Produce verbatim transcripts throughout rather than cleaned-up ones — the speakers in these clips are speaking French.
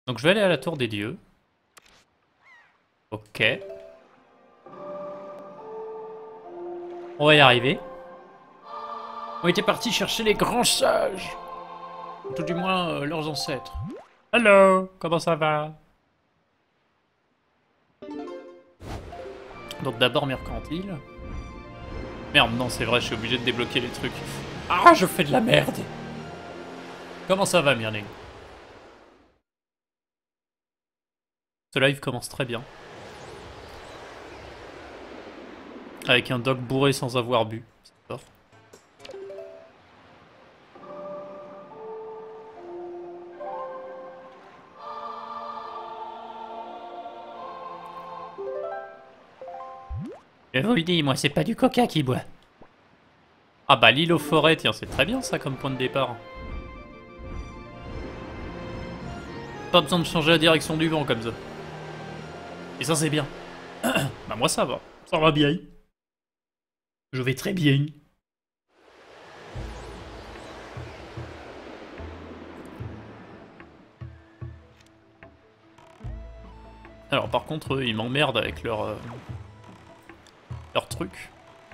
Donc je vais aller à la tour des dieux. Ok. On va y arriver. On était partis chercher les grands sages. Ou tout du moins euh, leurs ancêtres. Hello, comment ça va? Donc d'abord mercantile. Merde, non, c'est vrai, je suis obligé de débloquer les trucs. Ah, je fais de la merde. Comment ça va, Mirling? Ce live commence très bien. Avec un doc bourré sans avoir bu. C'est fort. Je vous le dis, moi, c'est pas du coca qui boit. Ah bah l'île aux forêts, tiens, c'est très bien ça comme point de départ. Pas besoin de changer la direction du vent comme ça. Et ça c'est bien. Bah moi ça va, ça va bien. Je vais très bien. Alors par contre, eux, ils m'emmerdent avec leur... Euh, leur truc.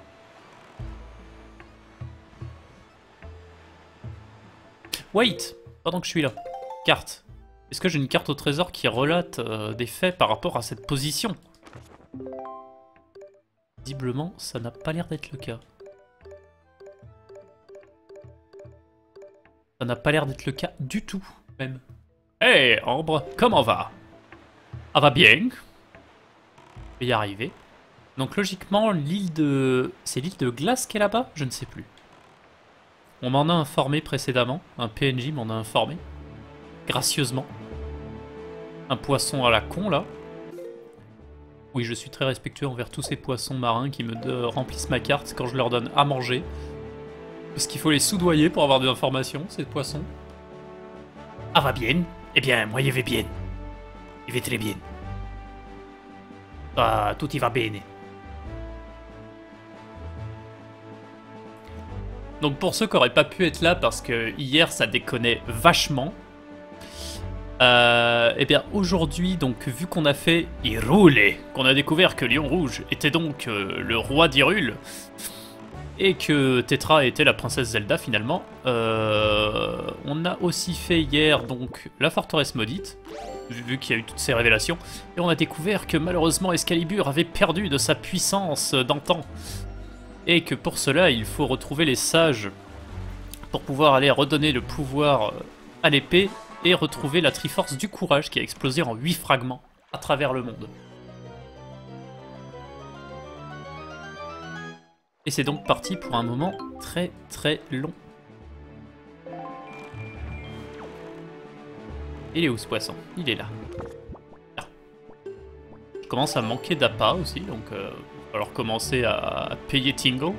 Wait, pendant que je suis là. Carte. Est-ce que j'ai une carte au trésor qui relate euh, des faits par rapport à cette position? Visiblement, ça n'a pas l'air d'être le cas. Ça n'a pas l'air d'être le cas du tout, même. Hey, Ambre, comment va? Ah va bien. Je vais y arriver. Donc logiquement, l'île de... C'est l'île de glace qui est là-bas? Je ne sais plus. On m'en a informé précédemment. Un P N J m'en a informé. Gracieusement. Un poisson à la con, là. Oui, je suis très respectueux envers tous ces poissons marins qui me de... remplissent ma carte quand je leur donne à manger. Parce qu'il faut les soudoyer pour avoir des informations, ces poissons. Ah va bien? Eh bien, moi, il va bien. Il va très bien. Ah, tout y va bien. Donc pour ceux qui n'auraient pas pu être là parce que hier ça déconnait vachement, euh, et bien aujourd'hui, donc vu qu'on a fait Hyrule, qu'on a découvert que Lion Rouge était donc euh, le roi d'Hyrule, et que Tetra était la princesse Zelda finalement, euh, on a aussi fait hier donc la forteresse maudite, vu, vu qu'il y a eu toutes ces révélations, et on a découvert que malheureusement Excalibur avait perdu de sa puissance d'antan. Et que pour cela, il faut retrouver les sages pour pouvoir aller redonner le pouvoir à l'épée et retrouver la Triforce du courage qui a explosé en huit fragments à travers le monde. Et c'est donc parti pour un moment très très long. Il est où ce poisson? Il est là. là. Je commence à manquer d'appât aussi, donc... Euh... alors commencer à payer Tingo.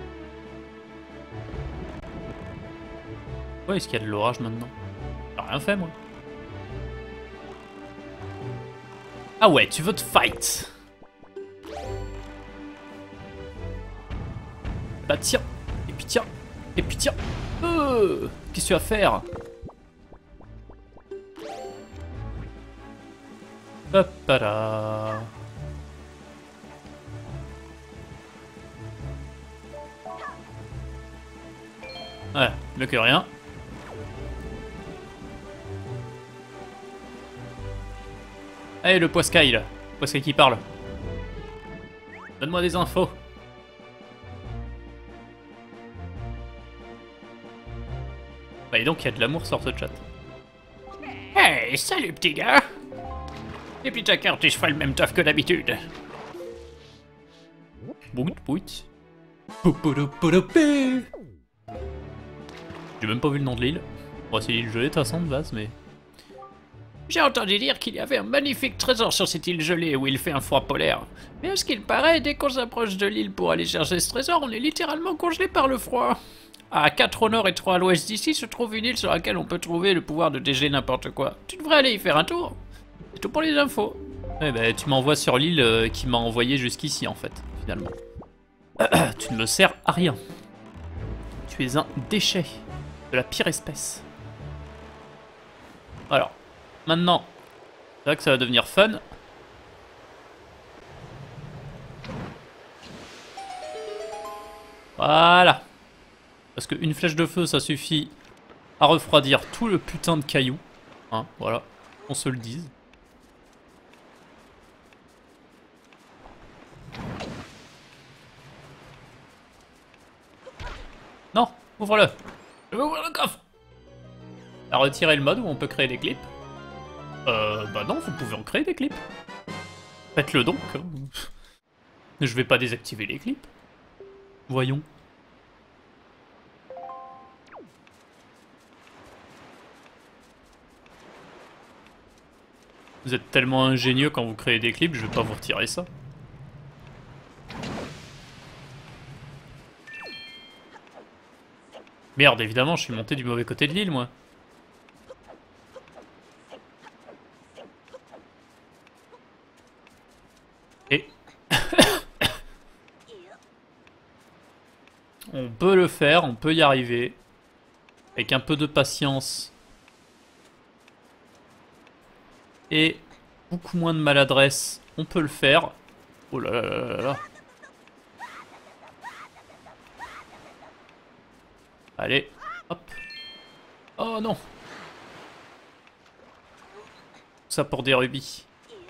Ouais, est-ce qu'il y a de l'orage maintenant? J'ai rien fait moi. Ah ouais, tu veux te fight? Bah tiens, et puis tiens, et puis tiens. Euh, Qu'est-ce que tu vas faire? Hop là. Ouais, mieux que rien. Allez, le poiscaille, là. Le poiscaille qui parle. Donne-moi des infos. Bah, et donc, il y a de l'amour sur ce chat. Hey, salut, petit gars. Et puis, ta carte, je ferai le même taf que d'habitude. Bout, bout. J'ai même pas vu le nom de l'île. Bon, c'est l'île gelée de toute façon de base, mais... J'ai entendu dire qu'il y avait un magnifique trésor sur cette île gelée où il fait un froid polaire. Mais à ce qu'il paraît, dès qu'on s'approche de l'île pour aller chercher ce trésor, on est littéralement congelé par le froid. À quatre au nord et trois à l'ouest d'ici se trouve une île sur laquelle on peut trouver le pouvoir de dégeler n'importe quoi. Tu devrais aller y faire un tour. C'est tout pour les infos. Eh ben, tu m'envoies sur l'île euh, qui m'a envoyé jusqu'ici, en fait, finalement. Tu ne me sers à rien. Tu es un déchet. De la pire espèce. Alors, maintenant, C'est là que ça va devenir fun. Voilà. Parce qu'une flèche de feu, ça suffit à refroidir tout le putain de cailloux. Hein, voilà. On se le dise. Non, ouvre-le. Je veux ouvrir le coffre. À retirer le mode où on peut créer des clips. Euh, bah non, vous pouvez en créer des clips. Faites-le donc. Je vais pas désactiver les clips. Voyons. Vous êtes tellement ingénieux quand vous créez des clips, je vais pas vous retirer ça. Merde, évidemment, je suis monté du mauvais côté de l'île, moi. Et... on peut le faire, on peut y arriver. Avec un peu de patience. Et beaucoup moins de maladresse, on peut le faire. Oh là là là là là. Allez, hop. Oh non. Ça pour des rubis.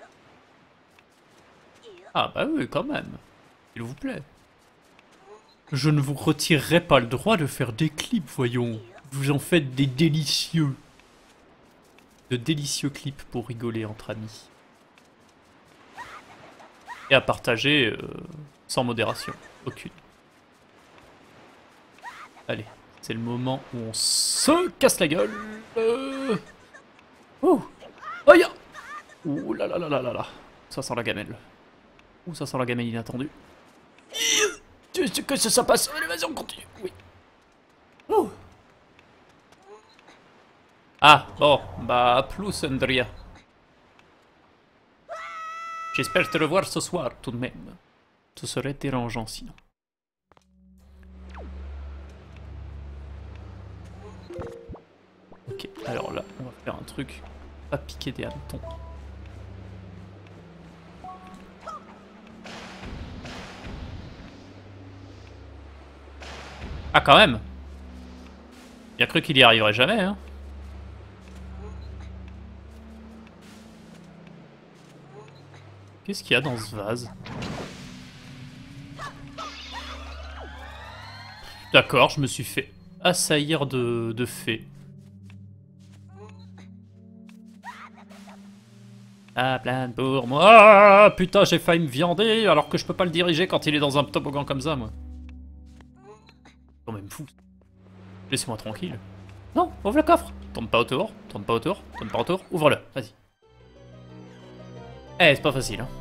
Ah bah oui, quand même. S'il vous plaît. Je ne vous retirerai pas le droit de faire des clips, voyons. Vous en faites des délicieux. De délicieux clips pour rigoler entre amis. Et à partager euh, sans modération. Aucune. Allez, c'est le moment où on se casse la gueule. Euh... Oh, oh ya. Ouh là là là là là là. Ça sent la gamelle. Ouh, ça sent la gamelle inattendue. Que ça passe. Vas-y, on continue. Oui. Ouh. Ah, bon, bah, à plus, Andrea. J'espère te revoir ce soir, tout de même. Ce serait dérangeant, sinon. Ok, alors là, on va faire un truc. Pas piquer des hannetons. Ah, quand même! Bien cru qu'il y arriverait jamais, hein. Qu'est-ce qu'il y a dans ce vase? D'accord, je me suis fait assaillir de, de fées. Ah, plein pour moi. Ah, putain, j'ai failli me viander alors que je peux pas le diriger quand il est dans un toboggan comme ça, moi. C'est quand même fou. Laissez-moi tranquille. Non, ouvre le coffre. Tourne pas autour, tourne pas autour, tourne pas autour. Ouvre-le, vas-y. Eh, c'est pas facile, hein.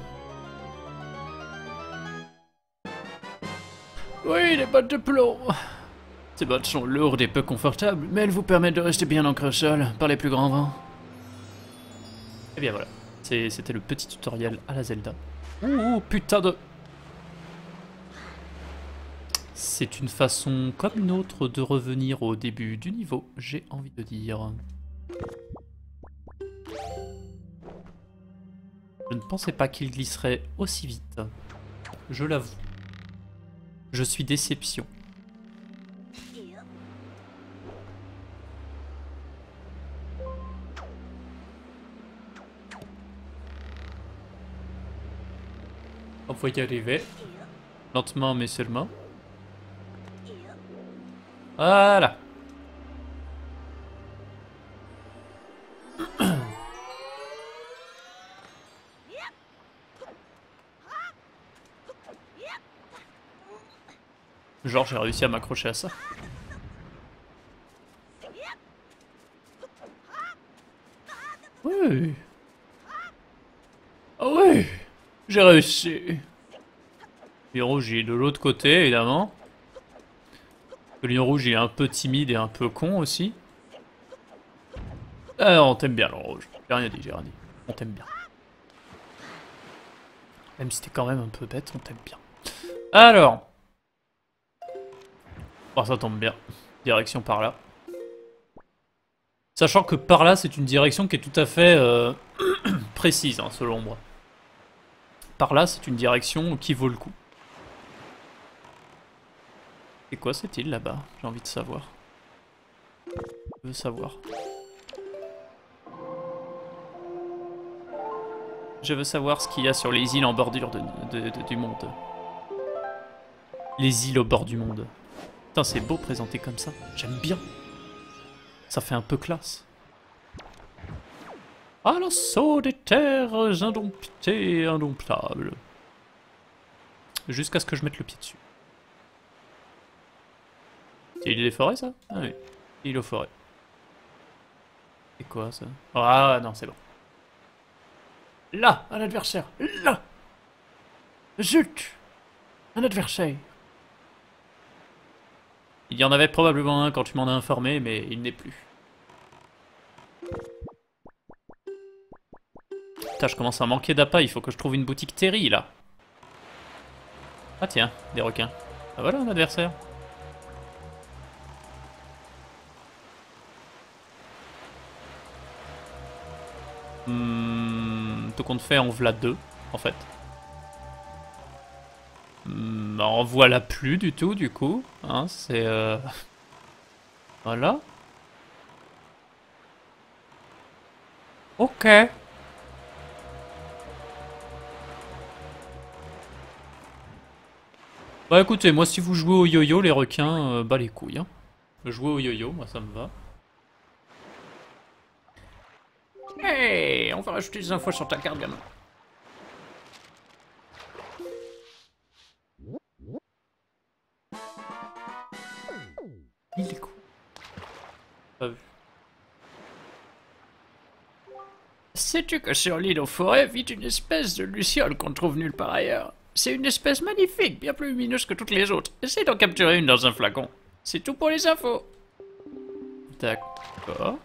Oui, les bottes de plomb. Ces bottes sont lourdes et peu confortables, mais elles vous permettent de rester bien ancré au sol par les plus grands vents. Et bien voilà, c'était le petit tutoriel à la Zelda. Ouh, putain de... C'est une façon comme une autre de revenir au début du niveau, j'ai envie de dire. Je ne pensais pas qu'il glisserait aussi vite. Je l'avoue. Je suis déception. On va y arriver. Lentement mais sûrement. Voilà. Genre j'ai réussi à m'accrocher à ça. Oui. Ah oui. J'ai réussi. Lion rouge il est de l'autre côté évidemment. Le lion rouge il est un peu timide et un peu con aussi. Ah, on t'aime bien, lion rouge. J'ai rien dit, j'ai rien dit. On t'aime bien. Même si t'es quand même un peu bête, on t'aime bien. Alors. Oh, ça tombe bien. Direction par là. Sachant que par là, c'est une direction qui est tout à fait euh, précise, hein, selon moi. Par là, c'est une direction qui vaut le coup. C'est quoi cette île là-bas? J'ai envie de savoir. Je veux savoir. Je veux savoir ce qu'il y a sur les îles en bordure de, de, de, du monde. Les îles au bord du monde. Putain, c'est beau présenté comme ça. J'aime bien. Ça fait un peu classe. À l'assaut des terres indomptées et indomptables. Jusqu'à ce que je mette le pied dessus. C'est l'île des forêts, ça? Ah oui. Île aux forêts. C'est quoi, ça? Ah non, c'est bon. Là, un adversaire. Là. Zut. Un adversaire. Il y en avait probablement un quand tu m'en as informé, mais il n'est plus. Putain, je commence à manquer d'appât, il faut que je trouve une boutique Terry, là. Ah tiens, des requins. Ah voilà un adversaire. Hmm, tout compte fait, en voilà deux, en fait. Hmm, en voilà plus du tout, du coup. Hein, c'est... Euh... Voilà. Ok. Bah écoutez, moi si vous jouez au yo-yo, les requins, euh, bah les couilles. Hein. Jouer au yo-yo, moi ça me va. Hey, on va rajouter des infos sur ta carte, gamin. Il est cool. Pas vu. Sais-tu que sur l'île aux forêts vit une espèce de luciole qu'on trouve nulle part ailleurs? C'est une espèce magnifique, bien plus lumineuse que toutes les autres. Essaye d'en capturer une dans un flacon. C'est tout pour les infos. D'accord.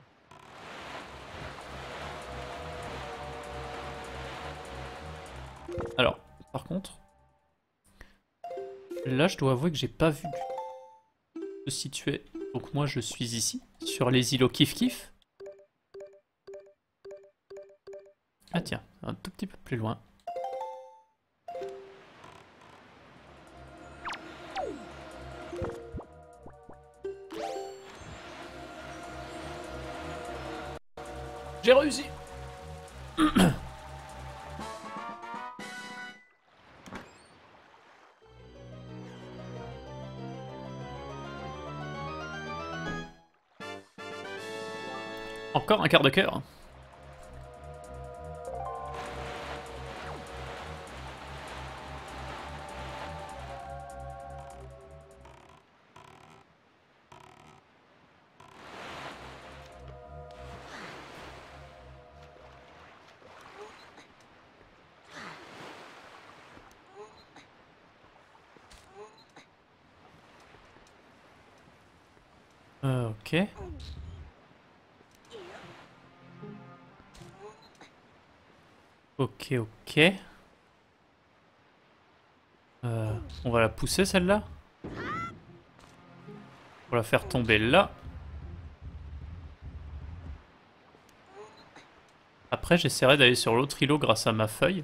Alors, par contre, là je dois avouer que j'ai pas vu se situer. Donc moi je suis ici, sur les îlots Kif Kif. Ah tiens, un tout petit peu plus loin. J'ai réussi. Encore un quart de cœur. Euh, ok. Ok, ok. Euh, on va la pousser celle-là. On va la faire tomber là. Après, j'essaierai d'aller sur l'autre îlot grâce à ma feuille.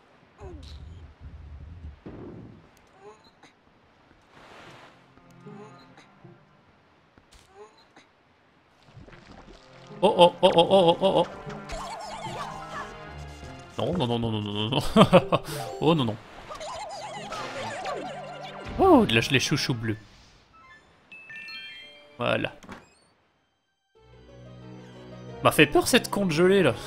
Oh oh oh oh oh oh oh. Non, non, non, non, non, non, non. Oh non, non. Oh, là, je les chouchous bleus. Voilà. M'a fait peur cette conte gelée là.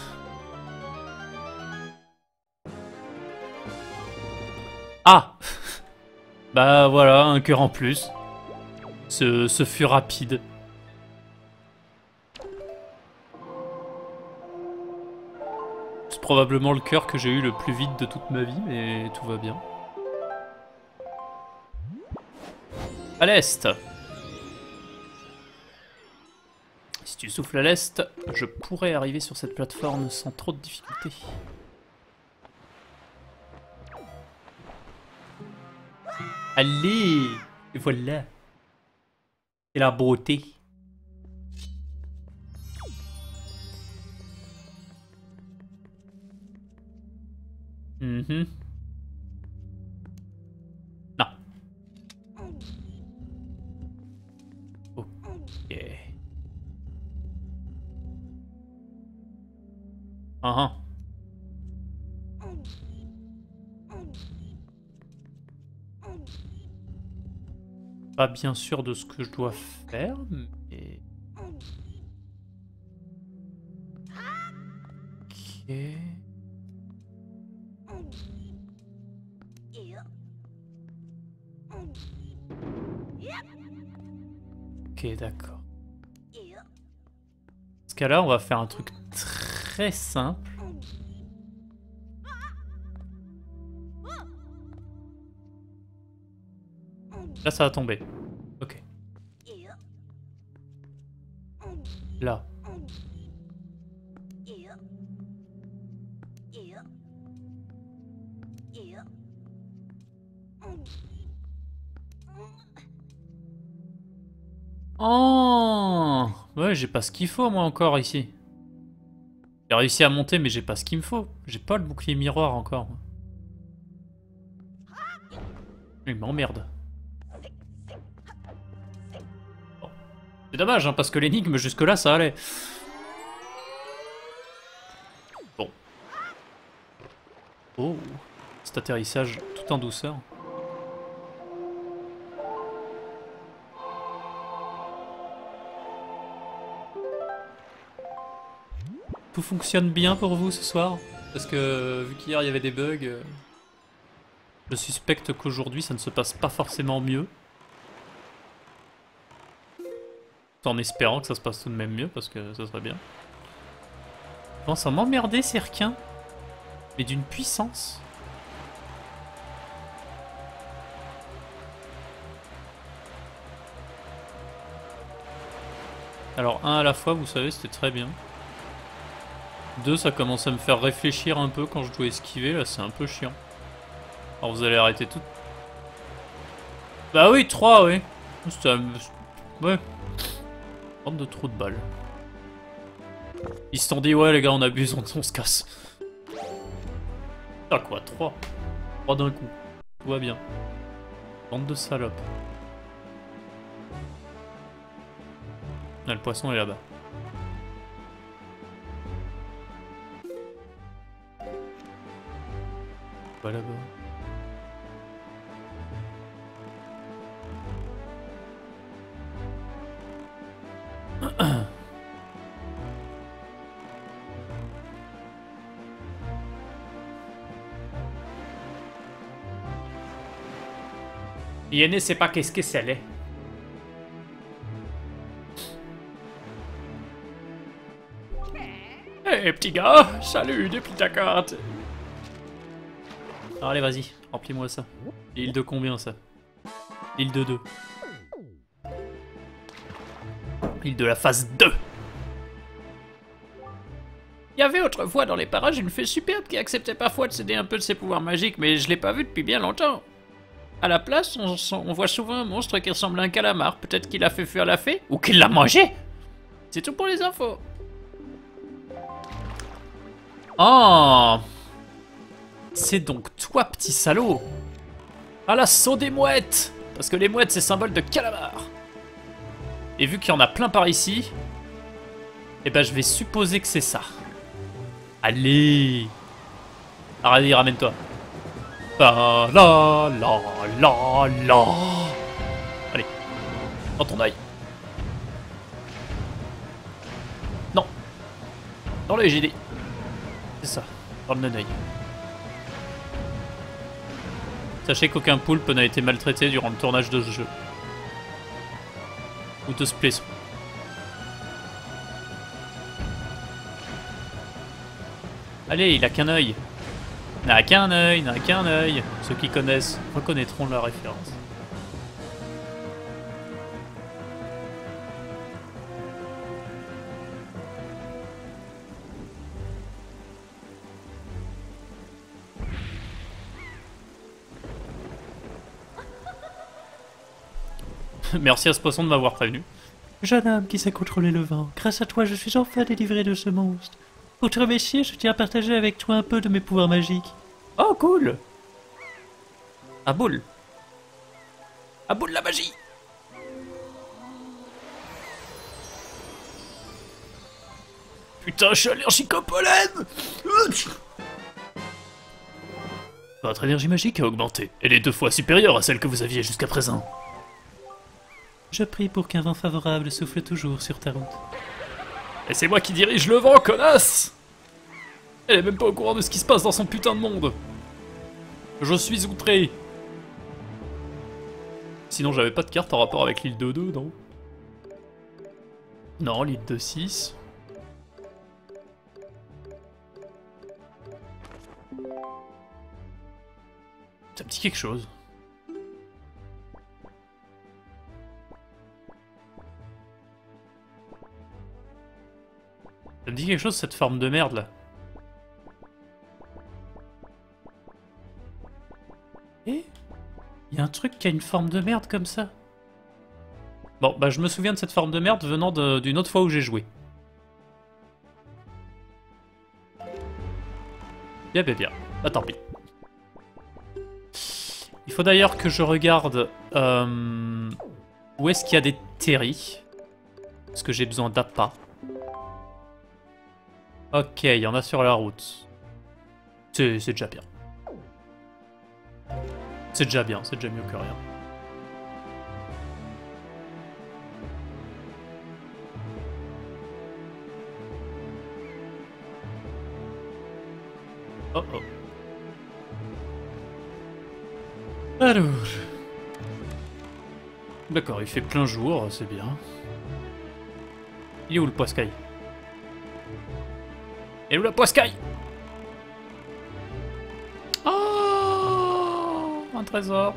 Ah. Bah voilà, un cœur en plus. Ce, ce fut rapide. C'est probablement le cœur que j'ai eu le plus vite de toute ma vie, mais tout va bien. À l'est. Si tu souffles à l'est, je pourrais arriver sur cette plateforme sans trop de difficultés. Allez! Et voilà. C'est la beauté. Mhm. Non. Ok. Ah ah. Pas bien sûr de ce que je dois faire, mais... Ok... Ok, d'accord. Dans ce cas-là, on va faire un truc très simple. Là, ça va tomber. Ok. Là. Oh! Ouais, j'ai pas ce qu'il faut, moi, encore, ici. J'ai réussi à monter, mais j'ai pas ce qu'il me faut. J'ai pas le bouclier miroir, encore. Il m'emmerde. Bon. C'est dommage, hein, parce que l'énigme, jusque-là, ça allait. Bon. Oh. Cet atterrissage tout en douceur. Tout fonctionne bien pour vous ce soir? Parce que vu qu'hier il y avait des bugs, euh, je suspecte qu'aujourd'hui ça ne se passe pas forcément mieux. En espérant que ça se passe tout de même mieux, parce que ça serait bien. Je pense à m'emmerder ces requins. Mais d'une puissance. Alors un à la fois, vous savez, c'était très bien. Deux, ça commence à me faire réfléchir un peu quand je dois esquiver, là c'est un peu chiant. Alors vous allez arrêter tout. Bah oui, trois, oui. Un... Ouais. Bande de trous de balles. Ils se sont dit, ouais les gars, on abuse, on, on se casse. Ah quoi, trois. Trois d'un coup. Tout va bien. Bande de salopes. Là, le poisson est là-bas. Pas là-bas. Il ne sait pas qu'est-ce que c'est. Hé hey, petit gars, salut, depuis ta carte. Alors, allez, vas-y, remplis-moi ça. L'île de combien ça? L'île de deux. L'île de la phase deux. Il y avait autrefois dans les parages une fée superbe qui acceptait parfois de céder un peu de ses pouvoirs magiques, mais je l'ai pas vue depuis bien longtemps. À la place, on, on voit souvent un monstre qui ressemble à un calamar. Peut-être qu'il a fait fuir la fée, ou qu'il l'a mangé. C'est tout pour les infos. Oh! C'est donc toi, petit salaud! À l'assaut des mouettes! Parce que les mouettes, c'est symbole de calamar. Et vu qu'il y en a plein par ici, eh ben je vais supposer que c'est ça. Allez! Allez, ramène-toi. La la la la la. Allez, dans ton œil. Non. Dans l'œil, j'ai dit. C'est ça, dans le non-œil. Sachez qu'aucun poulpe n'a été maltraité durant le tournage de ce jeu. Ou de ce playthrough. Allez, il a qu'un œil. Il n'a qu'un œil, il n'a qu'un œil. Ceux qui connaissent reconnaîtront la référence. Merci à ce poisson de m'avoir prévenu. Jeune homme qui sait contrôler le vent, grâce à toi je suis enfin délivré de ce monstre. Pour te remercier, je tiens à partager avec toi un peu de mes pouvoirs magiques. Oh, cool. À boule. À boule la magie. Putain, je suis allergique au pollen. Votre énergie magique a augmenté. Elle est deux fois supérieure à celle que vous aviez jusqu'à présent. Je prie pour qu'un vent favorable souffle toujours sur ta route. Et c'est moi qui dirige le vent, connasse! Elle est même pas au courant de ce qui se passe dans son putain de monde. Je suis outré. Sinon, j'avais pas de carte en rapport avec l'île deux deux, non? Non, l'île deux six. Ça me dit quelque chose. Ça me dit quelque chose, cette forme de merde là. Et il y a un truc qui a une forme de merde comme ça. Bon, bah je me souviens de cette forme de merde venant d'une autre fois où j'ai joué. Bien, bien, bien. Bah tant pis. Il faut d'ailleurs que je regarde euh, où est-ce qu'il y a des terris. Parce que j'ai besoin d'appât. Ok, il y en a sur la route. C'est déjà bien. C'est déjà bien, c'est déjà mieux que rien. Oh oh. Alors... D'accord, il fait plein jour, c'est bien. Il est où le poiscaille? Il est où la poiscaille? Oh, un trésor.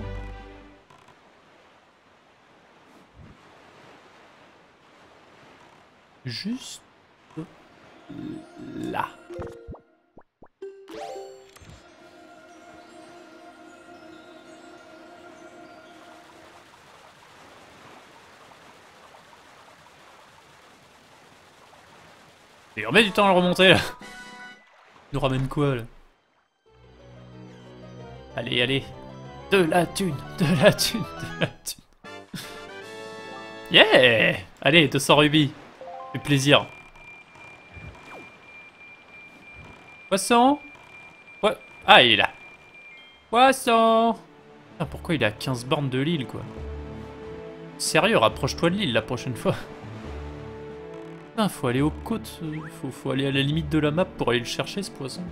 Juste là. Il remet du temps à le remonter là. Il nous ramène quoi là? Allez, allez. De la thune, de la thune, de la thune. Yeah! Allez, deux cents rubis. Fait plaisir. Poisson? Ouais. Ah, il est là. Poisson! Ah, pourquoi il est à quinze bornes de l'île quoi? Sérieux, rapproche-toi de l'île la prochaine fois. Putain, faut aller aux côtes, faut, faut aller à la limite de la map pour aller le chercher ce poisson.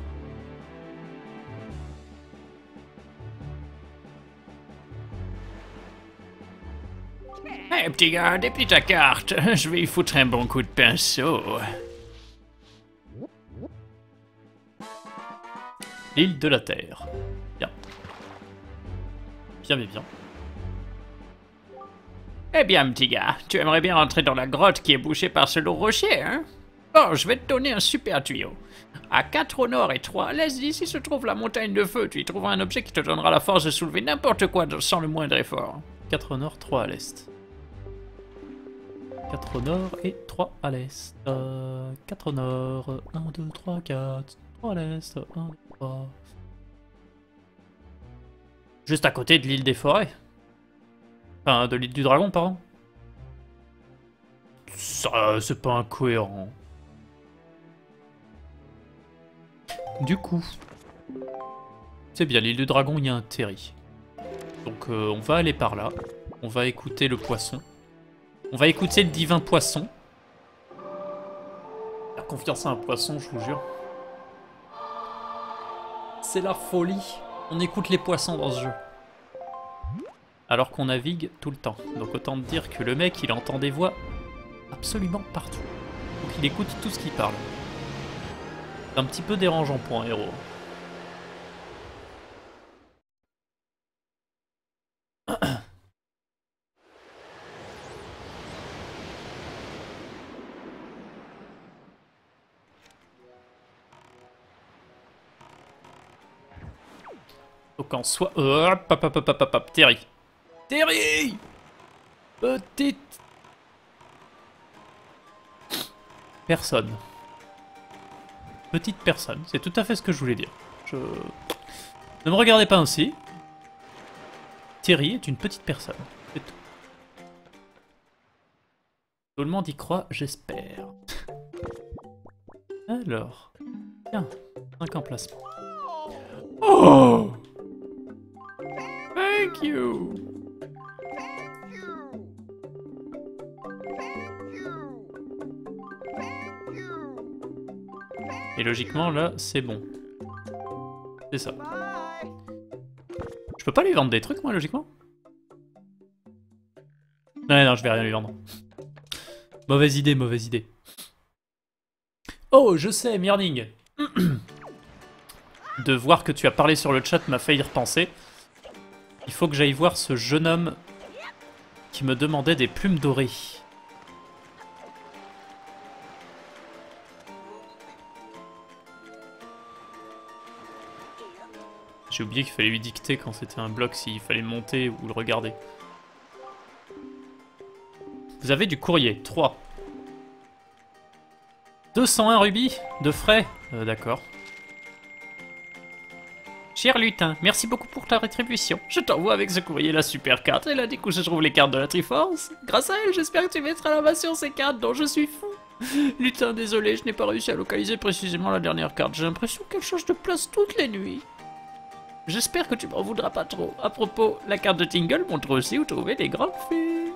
Hé hey, petit gars, déplie ta carte, je vais y foutre un bon coup de pinceau. L'île de la Terre. Bien. Bien, mais bien. Eh bien, petit gars, tu aimerais bien rentrer dans la grotte qui est bouchée par ce lourd rocher, hein? Bon, je vais te donner un super tuyau. À quatre au nord et trois à l'est d'ici se trouve la montagne de feu. Tu y trouveras un objet qui te donnera la force de soulever n'importe quoi sans le moindre effort. quatre au nord, trois à l'est. quatre au nord et trois à l'est. Euh, quatre au nord, un, deux, trois, quatre. trois à l'est, un, deux, trois. Juste à côté de l'île des forêts. Enfin, de l'île du dragon, pardon. Ça, c'est pas incohérent. Du coup, c'est bien, l'île du dragon, il y a un terri. Donc euh, on va aller par là. On va écouter le poisson. On va écouter le divin poisson. La confiance à un poisson, je vous jure. C'est la folie. On écoute les poissons dans ce jeu. Alors qu'on navigue tout le temps. Donc autant te dire que le mec, il entend des voix absolument partout. Donc il écoute tout ce qui parle. C'est un petit peu dérangeant pour un héros. Donc en soi... Hop, hop, hop, hop, hop, hop, Terry. Terry! Petite... Personne. Petite personne, c'est tout à fait ce que je voulais dire. Je... Ne me regardez pas ainsi. Thierry est une petite personne. C'est tout. Tout le monde y croit, j'espère. Alors. Tiens, cinq emplacements. Oh! Thank you. Et logiquement, là, c'est bon. C'est ça. Je peux pas lui vendre des trucs, moi, logiquement? Non, non, je vais rien lui vendre. Mauvaise idée, mauvaise idée. Oh, je sais, Myrning. De voir que tu as parlé sur le chat m'a fait y repenser. Il faut que j'aille voir ce jeune homme qui me demandait des plumes dorées. J'ai oublié qu'il fallait lui dicter quand c'était un bloc, s'il fallait monter ou le regarder. Vous avez du courrier, trois. deux cent un rubis de frais, euh, d'accord. Cher lutin, merci beaucoup pour ta rétribution. Je t'envoie avec ce courrier la super carte. Elle indique où se trouvent les cartes de la Triforce. Grâce à elle, j'espère que tu mettras la main sur ces cartes dont je suis fou. Lutin, désolé, je n'ai pas réussi à localiser précisément la dernière carte. J'ai l'impression qu'elle change de place toutes les nuits. J'espère que tu m'en voudras pas trop. À propos, la carte de Tingle montre aussi où trouver les grandes fées.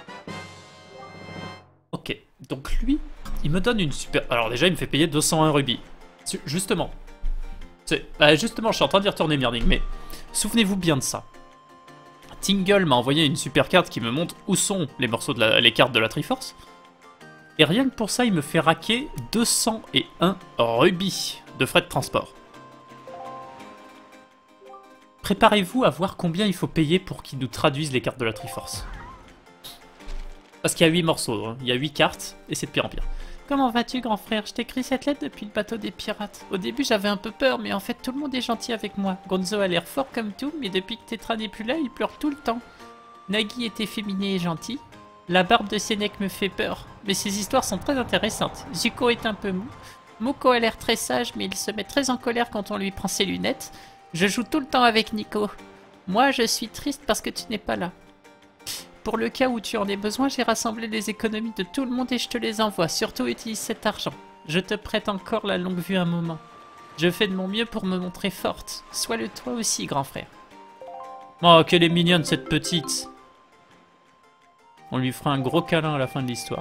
Ok, donc lui, il me donne une super... Alors déjà, il me fait payer deux cent un rubis. Justement. Bah justement, je suis en train d'y retourner, Myrning, mais souvenez-vous bien de ça. Tingle m'a envoyé une super carte qui me montre où sont les morceaux de la... les cartes de la Triforce. Et rien que pour ça, il me fait raquer deux cent un rubis de frais de transport. Préparez-vous à voir combien il faut payer pour qu'ils nous traduisent les cartes de la Triforce. Parce qu'il y a huit morceaux, hein. Il y a huit cartes, et c'est de pire en pire. Comment vas-tu, grand frère? Je t'écris cette lettre depuis le bateau des pirates. Au début, j'avais un peu peur, mais en fait, tout le monde est gentil avec moi. Gonzo a l'air fort comme tout, mais depuis que Tetra n'est plus là, il pleure tout le temps. Nagui est efféminé et gentil. La barbe de Sénèque me fait peur, mais ses histoires sont très intéressantes. Zuko est un peu mou. Moko a l'air très sage, mais il se met très en colère quand on lui prend ses lunettes. Je joue tout le temps avec Nico. Moi, je suis triste parce que tu n'es pas là. Pour le cas où tu en aies besoin, j'ai rassemblé les économies de tout le monde et je te les envoie. Surtout, utilise cet argent. Je te prête encore la longue vue un moment. Je fais de mon mieux pour me montrer forte. Sois-le toi aussi, grand frère. Oh, qu'elle est mignonne, cette petite. On lui fera un gros câlin à la fin de l'histoire.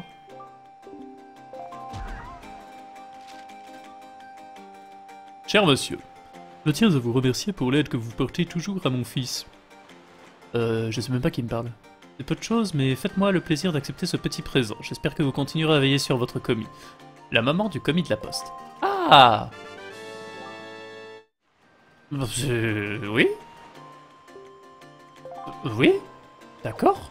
Cher monsieur, je tiens à vous remercier pour l'aide que vous portez toujours à mon fils. Euh, je sais même pas qui me parle. C'est peu de choses, mais faites-moi le plaisir d'accepter ce petit présent. J'espère que vous continuerez à veiller sur votre commis. La maman du commis de la poste. Ah! Euh, oui? Oui? D'accord.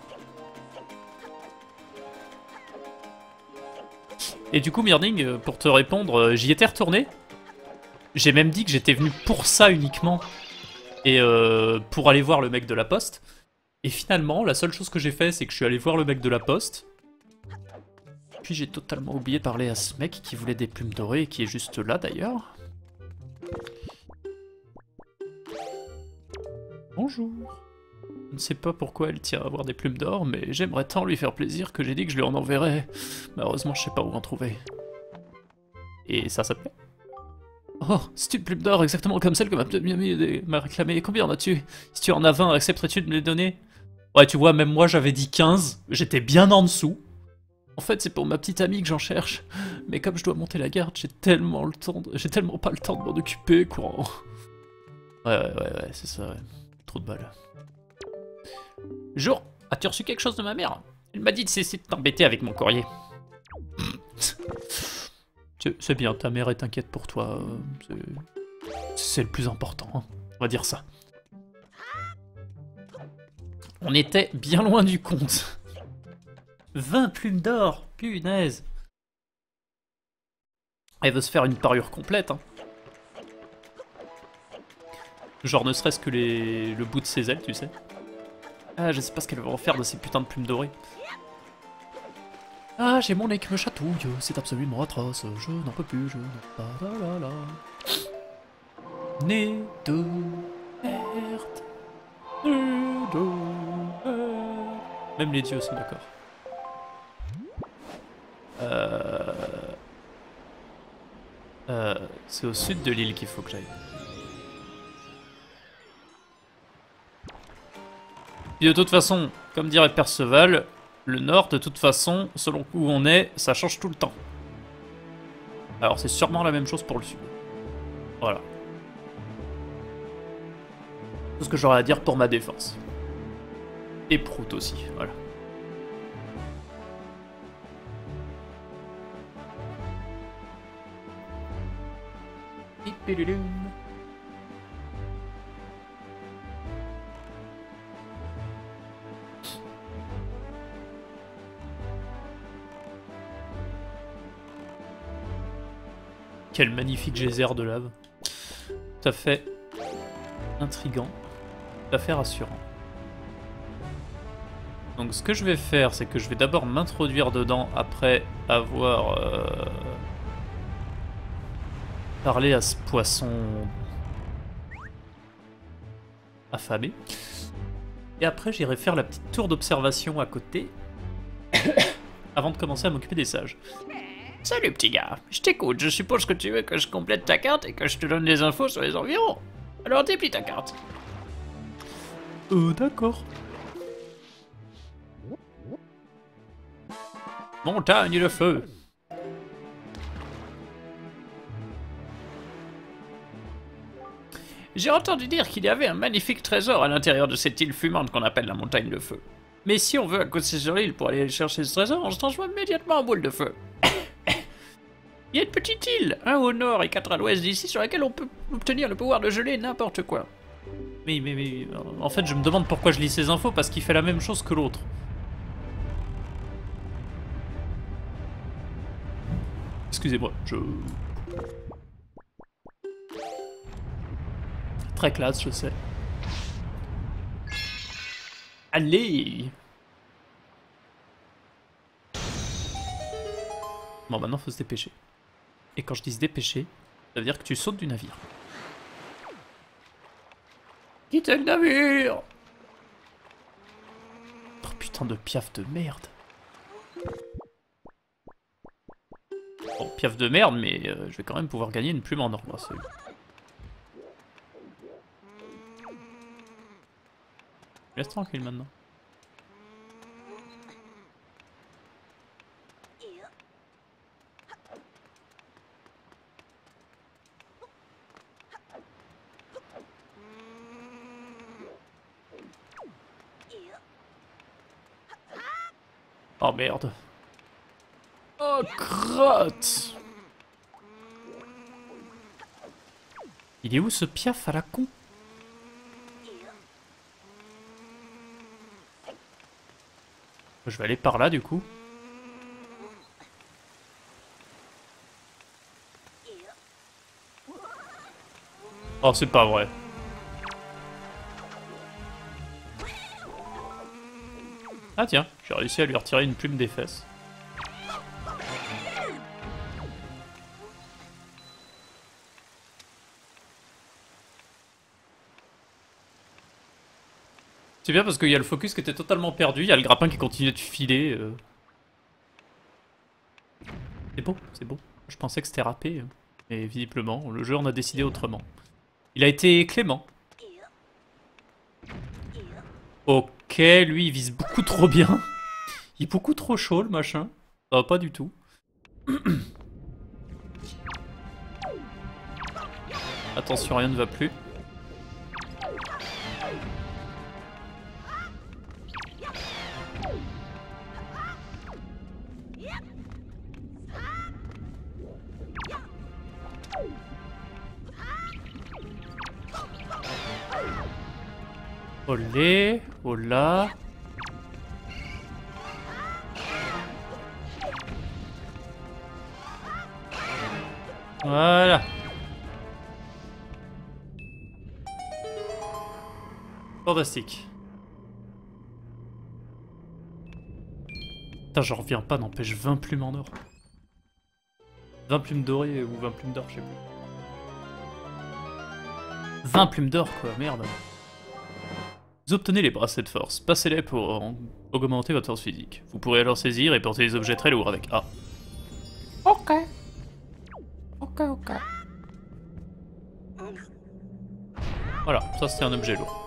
Et du coup, Myrning, pour te répondre, j'y étais retourné. J'ai même dit que j'étais venu pour ça uniquement. Et euh, pour aller voir le mec de la poste. Et finalement, la seule chose que j'ai fait, c'est que je suis allé voir le mec de la poste. Puis j'ai totalement oublié de parler à ce mec qui voulait des plumes dorées et qui est juste là d'ailleurs. Bonjour. Je ne sais pas pourquoi elle tient à avoir des plumes d'or, mais j'aimerais tant lui faire plaisir que j'ai dit que je lui en enverrais. Malheureusement, je sais pas où en trouver. Et ça, ça te plaît? Oh, c'est une plume d'or exactement comme celle que ma petite amie m'a réclamé. Combien en as-tu? Si tu en as vingt, accepterais-tu de me les donner? Ouais, tu vois, même moi j'avais dit quinze, j'étais bien en dessous. En fait, c'est pour ma petite amie que j'en cherche. Mais comme je dois monter la garde, j'ai tellement le temps, de... j'ai tellement pas le temps de m'en occuper, quoi. Ouais, ouais, ouais, ouais, c'est ça, ouais. Trop de balles. Jour, as-tu reçu quelque chose de ma mère? Elle m'a dit de cesser de t'embêter avec mon courrier. C'est bien, ta mère est inquiète pour toi. C'est le plus important, hein. On va dire ça. On était bien loin du compte. vingt plumes d'or, punaise. Elle veut se faire une parure complète, hein. Genre ne serait-ce que les... le bout de ses ailes, tu sais. Ah, je sais pas ce qu'elle va en faire de ces putains de plumes dorées. Ah, j'ai mon nez qui me chatouille, c'est absolument atroce, je n'en peux plus, je n'en pas là là là. Nez de verte. Même les dieux sont d'accord. Euh... Euh, c'est au sud de l'île qu'il faut que j'aille. Et de toute façon, comme dirait Perceval, le nord, de toute façon, selon où on est, ça change tout le temps. Alors c'est sûrement la même chose pour le sud. Voilà. Tout ce que j'aurais à dire pour ma défense. Et Prout aussi, voilà. Quel magnifique geyser de lave. Tout à fait intriguant, tout à fait rassurant. Donc ce que je vais faire, c'est que je vais d'abord m'introduire dedans après avoir euh, parlé à ce poisson affamé. Et après j'irai faire la petite tour d'observation à côté avant de commencer à m'occuper des sages. Salut petit gars, je t'écoute, je suppose que tu veux que je complète ta carte et que je te donne des infos sur les environs. Alors déplie ta carte. Euh, d'accord. Montagne de feu. J'ai entendu dire qu'il y avait un magnifique trésor à l'intérieur de cette île fumante qu'on appelle la montagne de feu. Mais si on veut accoster sur l'île pour aller chercher ce trésor, on se transforme immédiatement en boule de feu. Il y a une petite île, un au nord et quatre à l'ouest d'ici, sur laquelle on peut obtenir le pouvoir de geler n'importe quoi. Mais, mais, mais, en fait, je me demande pourquoi je lis ces infos, parce qu'il fait la même chose que l'autre. Excusez-moi, je... Très classe, je sais. Allez! Bon, maintenant, faut se dépêcher. Et quand je dis se dépêcher, ça veut dire que tu sautes du navire. Quitte le navire! Oh putain de piaf de merde. Bon, piaf de merde, mais euh, je vais quand même pouvoir gagner une plume en or grâce à lui. Laisse tranquille maintenant. Oh merde. Oh crotte. Il est où ce piaf à la con? Je vais aller par là du coup. Oh c'est pas vrai. Ah tiens, j'ai réussi à lui retirer une plume des fesses. C'est bien parce qu'il y a le focus qui était totalement perdu, il y a le grappin qui continue de filer. Euh... C'est beau, c'est beau. Je pensais que c'était râpé, mais visiblement, le jeu en a décidé autrement. Il a été clément. Ok, lui il vise beaucoup trop bien. Il est beaucoup trop chaud le machin. Ah, pas du tout. Attention, rien ne va plus. Olé, hola. Voilà. Fantastique. Putain, j'en reviens pas, n'empêche vingt plumes en or. vingt plumes dorées ou vingt plumes d'or, je sais plus. vingt plumes d'or, quoi, merde. Vous obtenez les bracelets de force. Passez-les pour en- augmenter votre force physique. Vous pourrez alors saisir et porter des objets très lourds avec A. Ok. Ok, ok. Voilà, ça c'était un objet lourd.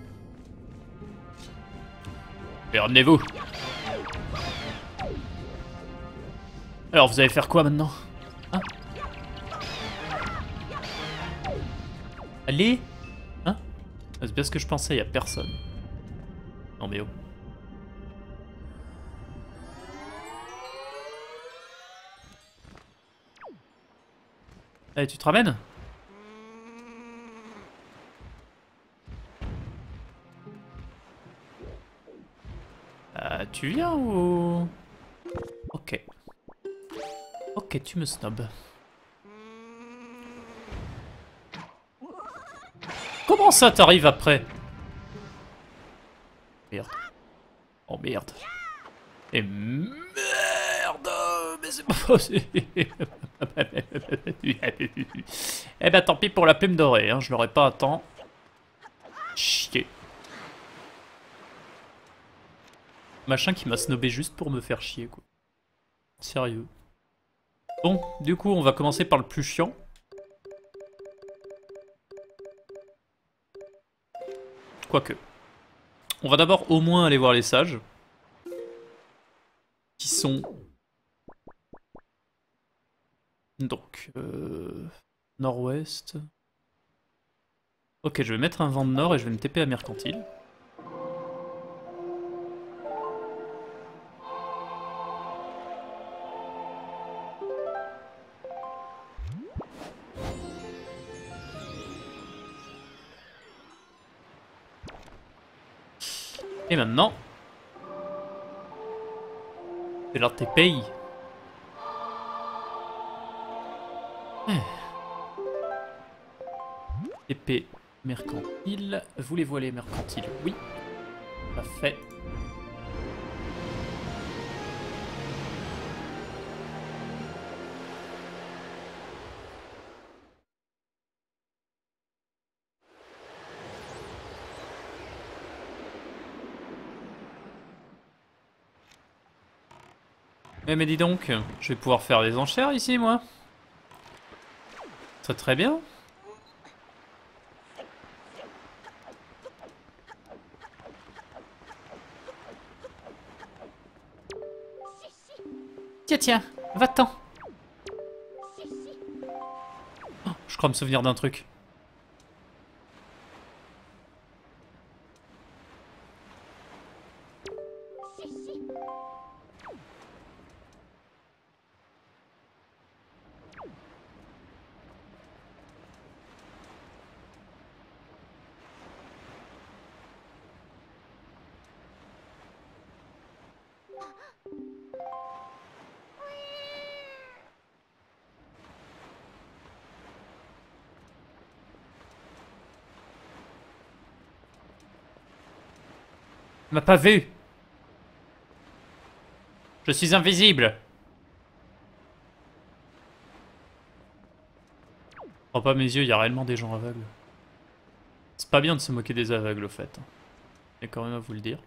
Et ramenez-vous. Alors vous allez faire quoi maintenant? Hein? Allez? Hein? C'est bien ce que je pensais, y a personne. Non mais oh. Allez, tu te ramènes? Euh, tu viens ou... Ok. Ok, tu me snobs. Comment ça t'arrives après? Merde. Oh merde. Et merde. Mais c'est pas possible. Eh ben tant pis pour la plume dorée, hein, je l'aurais pas à temps. Chier. Machin qui m'a snobé juste pour me faire chier, quoi. Sérieux. Bon, du coup, on va commencer par le plus chiant. Quoique. On va d'abord au moins aller voir les sages. Qui sont... Donc, euh... nord-ouest. Ok, je vais mettre un vent de nord et je vais me T P à Mercantile. Et maintenant... c'est l'heure de tes pays. T P mercantile. Voulez-vous aller mercantile? Oui. Parfait. Eh mais dis donc, je vais pouvoir faire des enchères ici, moi. C'est très bien. Tiens, tiens, va-t'en. Oh, je crois me souvenir d'un truc. Il m'a pas vu. Je suis invisible. Oh, pas mes yeux, il y a réellement des gens aveugles. C'est pas bien de se moquer des aveugles, au fait. Et quand même à vous le dire.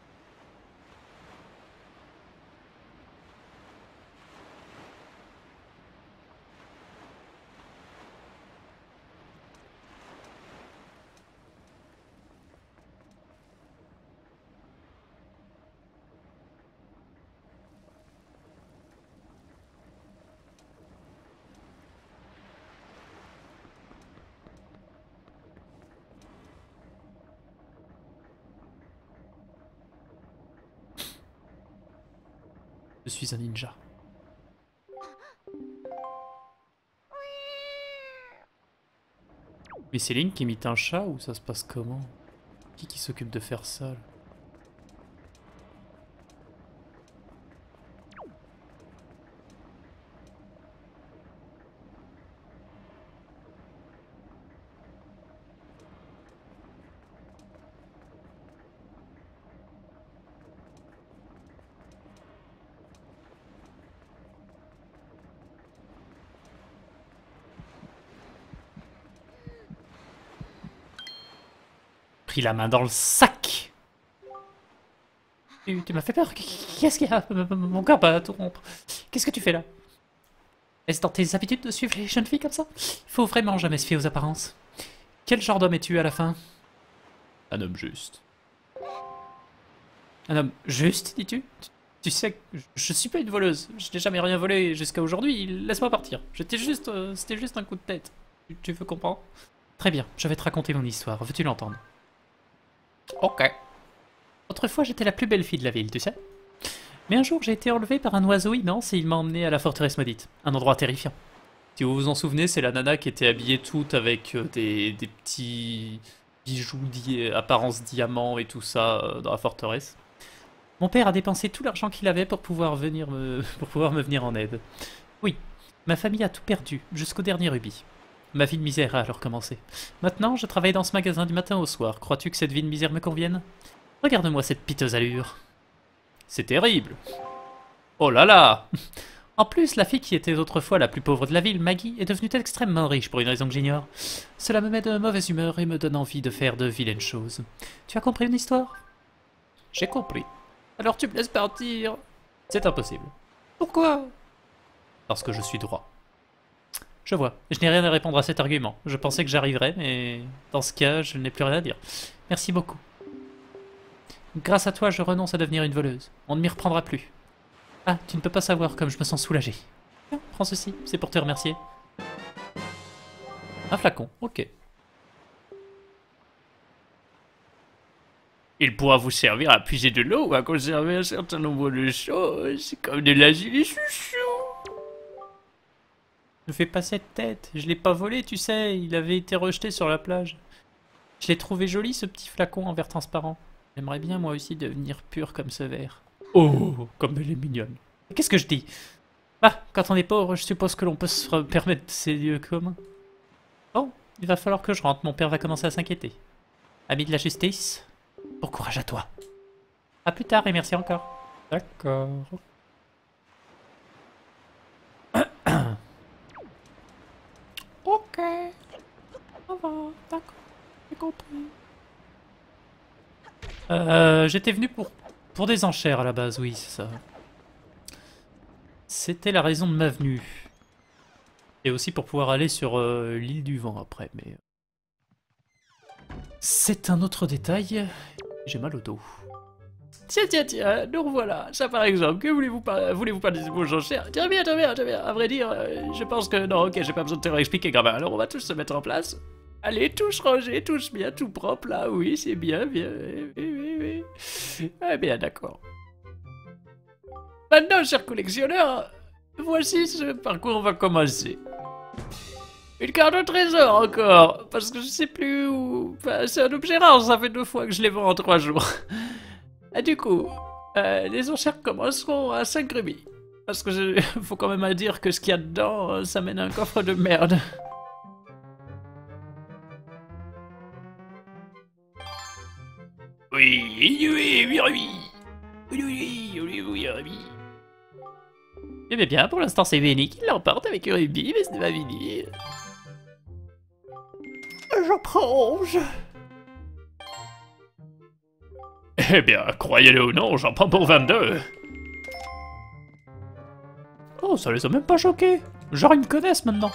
Je suis un ninja. Mais c'est Link qui imite un chat ou ça se passe comment? Qui qui s'occupe de faire ça là? Pris la main dans le sac. Tu, tu m'as fait peur. Qu'est-ce qu'il y a? Mon cœur va tout rompre. Qu'est-ce que tu fais là? Est-ce dans tes habitudes de suivre les jeunes filles comme ça? Il faut vraiment jamais se fier aux apparences. Quel genre d'homme es-tu à la fin? Un homme juste. Un homme juste, dis-tu? tu, tu sais que je, je suis pas une voleuse. Je n'ai jamais rien volé jusqu'à aujourd'hui. Laisse-moi partir. J'étais juste, euh, c'était juste un coup de tête. Tu, tu veux comprendre? Très bien, je vais te raconter mon histoire. Veux-tu l'entendre? Ok. Autrefois, j'étais la plus belle fille de la ville, tu sais. Mais un jour, j'ai été enlevé par un oiseau immense et il m'a emmené à la forteresse maudite. Un endroit terrifiant. Si vous vous en souvenez, c'est la nana qui était habillée toute avec euh, des, des petits bijoux di apparence diamant et tout ça euh, dans la forteresse. Mon père a dépensé tout l'argent qu'il avait pour pouvoir, venir me, pour pouvoir me venir en aide. Oui, ma famille a tout perdu, jusqu'au dernier rubis. Ma vie de misère a alors commencé. Maintenant, je travaille dans ce magasin du matin au soir. Crois-tu que cette vie de misère me convienne? Regarde-moi cette piteuse allure. C'est terrible. Oh là là. En plus, la fille qui était autrefois la plus pauvre de la ville, Maggie, est devenue extrêmement riche pour une raison que j'ignore. Cela me met de mauvaise humeur et me donne envie de faire de vilaines choses. Tu as compris une histoire? J'ai compris. Alors tu me laisses partir? C'est impossible. Pourquoi? Parce que je suis droit. Je vois. Je n'ai rien à répondre à cet argument. Je pensais que j'arriverais, mais dans ce cas, je n'ai plus rien à dire. Merci beaucoup. Grâce à toi, je renonce à devenir une voleuse. On ne m'y reprendra plus. Ah, tu ne peux pas savoir comme je me sens soulagé. Tiens, prends ceci, c'est pour te remercier. Un flacon, ok. Il pourra vous servir à puiser de l'eau ou à conserver un certain nombre de choses, comme de l'asile et chouchou. Ne fais pas cette tête, je l'ai pas volé, tu sais, il avait été rejeté sur la plage. Je l'ai trouvé joli, ce petit flacon en verre transparent. J'aimerais bien moi aussi devenir pur comme ce verre. Oh, comme elle est mignonne. Qu'est-ce que je dis? Ah, quand on est pauvre, je suppose que l'on peut se permettre ces lieux communs. Bon, il va falloir que je rentre, mon père va commencer à s'inquiéter. Ami de la justice, bon courage à toi. A plus tard et merci encore. D'accord. Ok. Ça va, d'accord. J'ai compris. Euh, j'étais venu pour, pour des enchères à la base, oui, c'est ça. C'était la raison de ma venue. Et aussi pour pouvoir aller sur euh, l'île du vent après, mais... C'est un autre détail. J'ai mal au dos. Tiens, tiens, tiens, nous revoilà. Ça par exemple, que voulez-vous pas, voulez-vous pas des éponges enchères? Tiens bien, tiens bien, tiens bien. À vrai dire, euh, je pense que non, ok, j'ai pas besoin de te réexpliquer, gamin. Alors on va tous se mettre en place. Allez, tous rangés, tous bien, tout propre là. Oui, c'est bien, bien. Oui, oui, oui. Eh bien, d'accord. Maintenant, chers collectionneurs, voici ce par quoi on va commencer. Une carte au trésor encore, parce que je sais plus où... Enfin, c'est un objet rare, ça fait deux fois que je les vends en trois jours. Et du coup, euh, les enchères commenceront à cinq rubis. Parce que je... faut quand même dire que ce qu'il y a dedans, ça mène à un coffre de merde. Oui, oui, oui, oui, oui. Oui, oui, oui, oui, oui. Eh bien, bien, pour l'instant, c'est Benny qui l'emporte avec un rubis, mais ce n'est pas fini. J'en prends onze. Eh bien, croyez-le ou non, j'en prends pour vingt-deux. Oh, ça les a même pas choqués. Genre, ils me connaissent maintenant.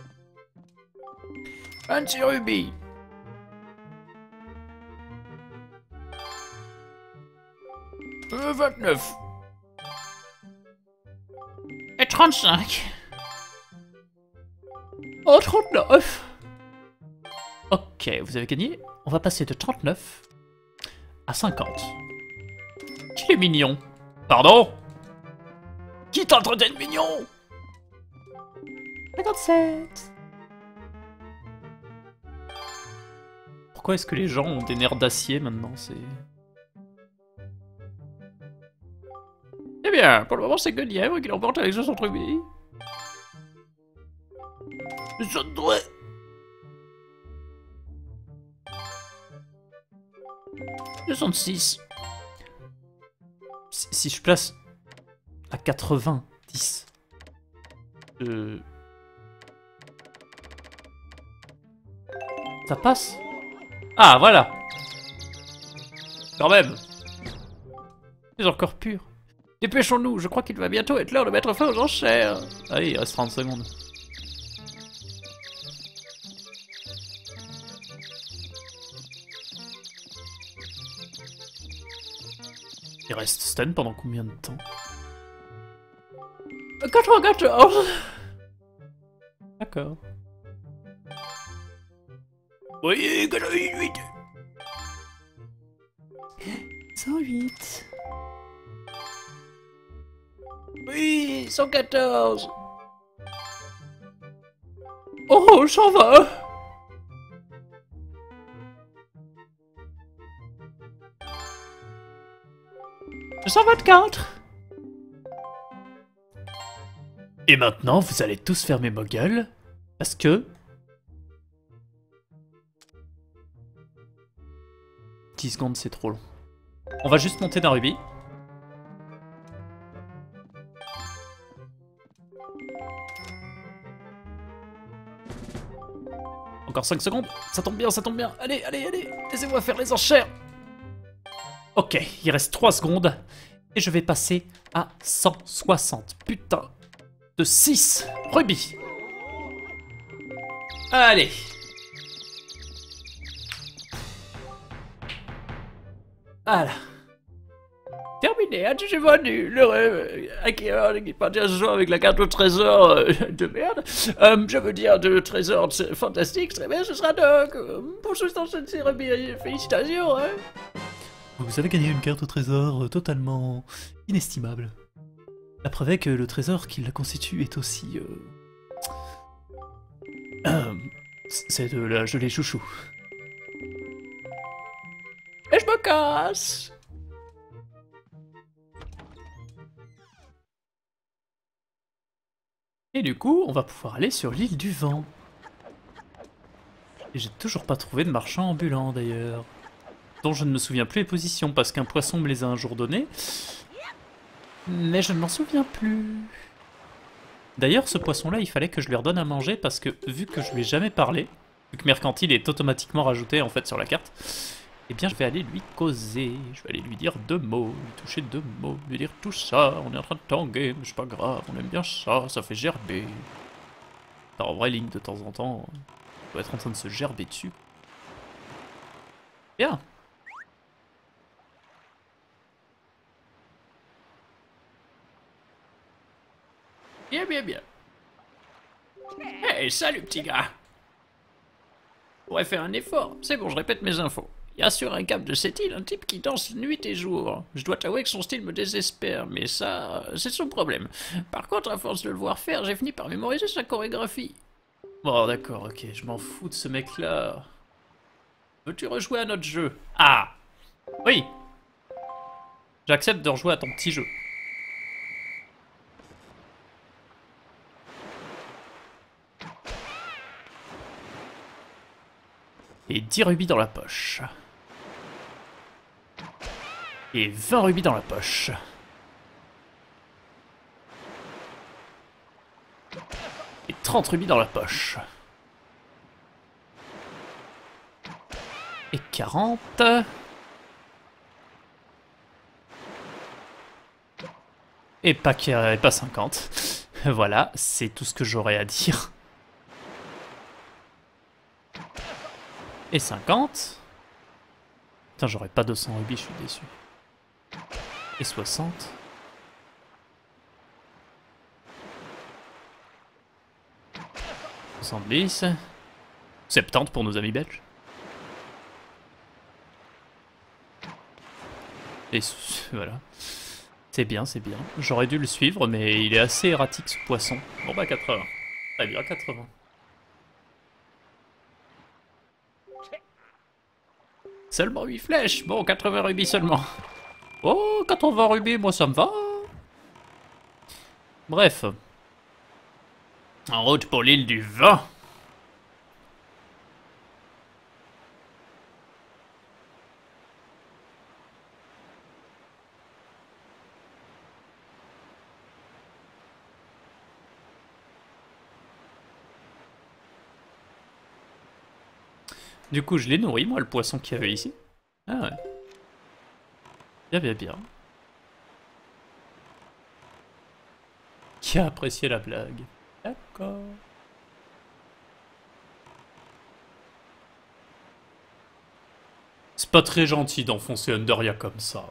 vingt-six rubis. Euh, vingt-neuf. Et trente-cinq. Oh, trente-neuf. Ok, vous avez gagné. On va passer de trente-neuf à cinquante. Qui est mignon? Pardon? Qui t'entretient de mignon? cinquante-sept. Pourquoi est-ce que les gens ont des nerfs d'acier maintenant? C'est... Eh bien, pour le moment, c'est Guenièvre qui l'emporte avec soixante rubis. Je dois... soixante-six. Si, si je place à quatre-vingt-dix... Euh... Ça passe? Ah, voilà. Quand même. C'est encore pur. Dépêchons-nous, je crois qu'il va bientôt être l'heure de mettre fin aux enchères. Allez, il reste trente secondes. Il reste stun pendant combien de temps? quatre-vingt-quatorze. D'accord. Oui, quatre-vingt-huit. cent huit. Oui, cent quatorze. Oh, cent vingt. cent vingt-quatre. Et maintenant, vous allez tous fermer vos gueules, parce que... dix secondes, c'est trop long. On va juste monter d'un rubis. Encore cinq secondes. Ça tombe bien, ça tombe bien. Allez, allez, allez. Laissez-moi faire les enchères. Ok, il reste trois secondes. Et je vais passer à cent soixante. Putain de six rubis. Allez. Voilà. Terminé, as-tu vendu le rêve acquéreur qui partit à ce soir avec la carte au trésor euh, de merde euh, Je veux dire, de trésor fantastique, très bien, ce sera donc euh, pour ce temps, c'est rubis, félicitations, hein. Vous avez gagné une carte au trésor totalement inestimable. La preuve est que le trésor qui la constitue est aussi... Euh... C'est de la gelée chouchou. Et je me casse. Et du coup, on va pouvoir aller sur l'île du vent. Et j'ai toujours pas trouvé de marchand ambulant d'ailleurs. Dont je ne me souviens plus les positions, parce qu'un poisson me les a un jour données. Mais je ne m'en souviens plus. D'ailleurs, ce poisson-là, il fallait que je lui redonne à manger, parce que vu que je lui ai jamais parlé, vu que mercantile est automatiquement rajouté en fait sur la carte, eh bien je vais aller lui causer, je vais aller lui dire deux mots, lui toucher deux mots, lui dire tout ça, on est en train de tanguer, mais c'est pas grave, on aime bien ça, ça fait gerber. Alors, en vrai, Link, de temps en temps, on doit être en train de se gerber dessus. Bien. Bien, bien, bien. Hey, salut petit gars. On pourrait faire un effort. C'est bon, je répète mes infos. Il y a sur un cap de cette île un type qui danse nuit et jour. Je dois t'avouer que son style me désespère, mais ça, c'est son problème. Par contre, à force de le voir faire, j'ai fini par mémoriser sa chorégraphie. Bon, d'accord, ok, je m'en fous de ce mec-là. Veux-tu rejouer à notre jeu? Ah! Oui! J'accepte de rejouer à ton petit jeu. Et dix rubis dans la poche. Et vingt rubis dans la poche. Et trente rubis dans la poche. Et quarante. Et pas, et pas cinquante. Voilà, c'est tout ce que j'aurais à dire. Et cinquante. Putain, j'aurais pas deux cents rubis, je suis déçu. Et soixante. soixante-dix. soixante-dix pour nos amis belges. Et voilà. C'est bien, c'est bien. J'aurais dû le suivre, mais il est assez erratique ce poisson. Bon bah quatre-vingts. Très bien, quatre-vingts. Seulement huit flèches. Bon, quatre-vingts rubis seulement. Oh, quatre-vingts rubis, moi ça me va. Bref. En route pour l'île du vent. Du coup, je l'ai nourri, moi, le poisson qu'il y avait ici. Ah ouais. Bien, bien, bien. qui a apprécié la blague. D'accord. C'est pas très gentil d'enfoncer Underia comme ça.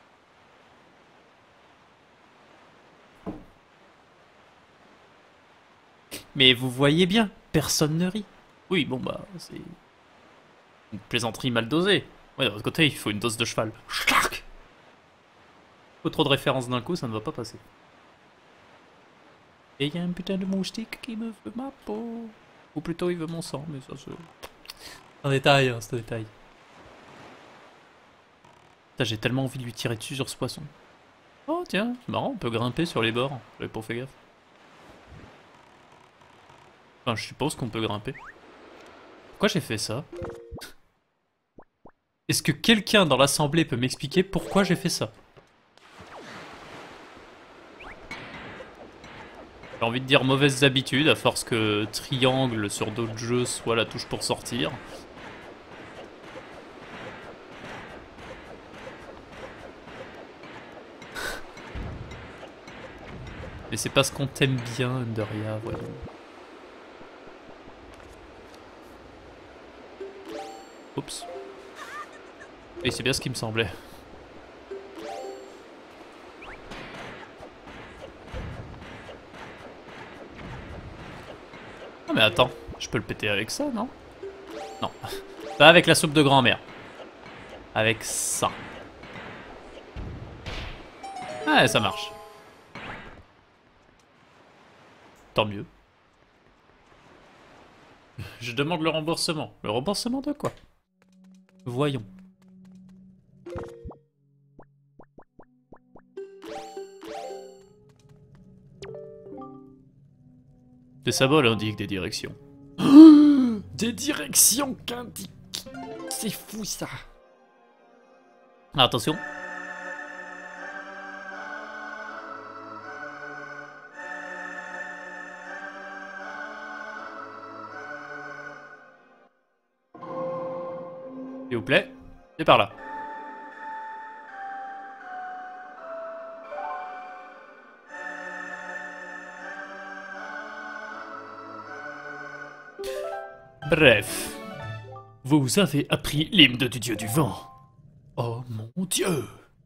Mais vous voyez bien, personne ne rit. Oui, bon bah, c'est une plaisanterie mal dosée. Ouais, de l'autre côté, il faut une dose de cheval. Schlark. Faut trop de références d'un coup, ça ne va pas passer. Et il y a un putain de moustique qui me veut ma peau. Ou plutôt, il veut mon sang, mais ça c'est... un détail, hein, c'est un détail. J'ai tellement envie de lui tirer dessus sur ce poisson. Oh tiens, c'est marrant, on peut grimper sur les bords. J'avais pas fait gaffe. Enfin, je suppose qu'on peut grimper. Pourquoi j'ai fait ça? Est-ce que quelqu'un dans l'assemblée peut m'expliquer pourquoi j'ai fait ça? J'ai envie de dire mauvaises habitudes, à force que triangle sur d'autres jeux soit la touche pour sortir. Mais c'est parce qu'on t'aime bien, Underia, voyons. Oups. Et c'est bien ce qui me semblait. Ah mais attends, je peux le péter avec ça, non? Non. Pas avec la soupe de grand-mère. Avec ça. Ouais, ça marche. Tant mieux. Je demande le remboursement. Le remboursement de quoi? Voyons. Des symboles indiquent des directions. Des directions qu'indiquent. C'est fou ça. Attention. S'il vous plaît, c'est par là. Bref, vous avez appris l'hymne du dieu du vent. Oh mon dieu!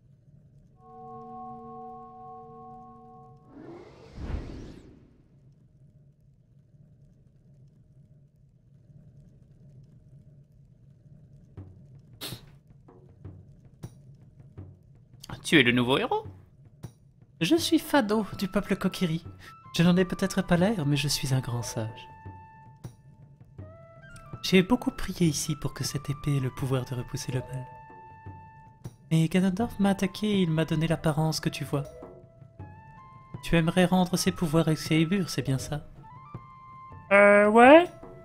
Tu es le nouveau héros? Je suis Fado, du peuple Kokiri. Je n'en ai peut-être pas l'air, mais je suis un grand sage. J'ai beaucoup prié ici pour que cette épée ait le pouvoir de repousser le mal. Mais Ganondorf m'a attaqué et il m'a donné l'apparence que tu vois. Tu aimerais rendre ses pouvoirs à Excalibur, c'est bien ça? Euh, ouais.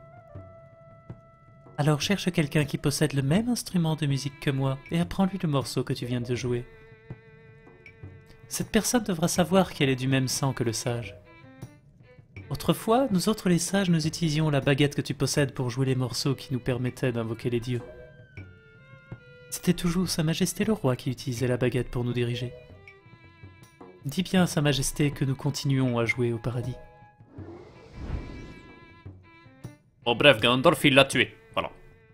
Alors cherche quelqu'un qui possède le même instrument de musique que moi et apprends-lui le morceau que tu viens de jouer. Cette personne devra savoir qu'elle est du même sang que le sage. Autrefois, nous autres les sages, nous utilisions la baguette que tu possèdes pour jouer les morceaux qui nous permettaient d'invoquer les dieux. C'était toujours Sa Majesté le Roi qui utilisait la baguette pour nous diriger. Dis bien à Sa Majesté que nous continuons à jouer au paradis. Bon bref, Ganondorf il l'a tué, voilà.